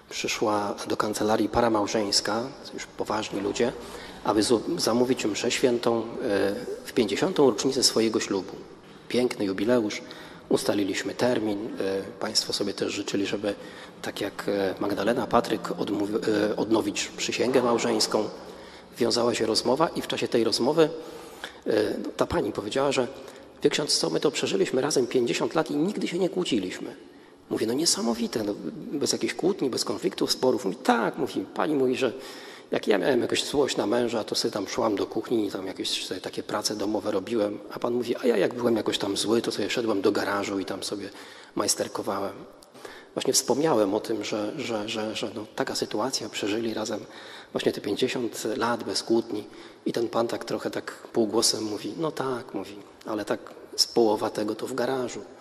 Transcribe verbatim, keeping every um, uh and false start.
przyszła do kancelarii para małżeńska, już poważni ludzie, aby zamówić mszę świętą w pięćdziesiątą rocznicę swojego ślubu. Piękny jubileusz, ustaliliśmy termin. Państwo sobie też życzyli, żeby tak jak Magdalena, Patryk odnowić przysięgę małżeńską. Wiązała się rozmowa i w czasie tej rozmowy no, ta pani powiedziała, że wie ksiądz co, my to przeżyliśmy razem pięćdziesiąt lat i nigdy się nie kłóciliśmy. Mówię, no niesamowite, no, bez jakichś kłótni, bez konfliktów, sporów. Mówi, tak, mówi, pani mówi, że jak ja miałem jakąś złość na męża, to sobie tam szłam do kuchni i tam jakieś sobie takie prace domowe robiłem. A pan mówi, a ja jak byłem jakoś tam zły, to sobie szedłem do garażu i tam sobie majsterkowałem. Właśnie wspomniałem o tym, że, że, że, że no, taka sytuacja, przeżyli razem właśnie te pięćdziesiąt lat bez kłótni. I ten pan tak trochę tak półgłosem mówi, no tak, mówi, ale tak z połowa tego to w garażu.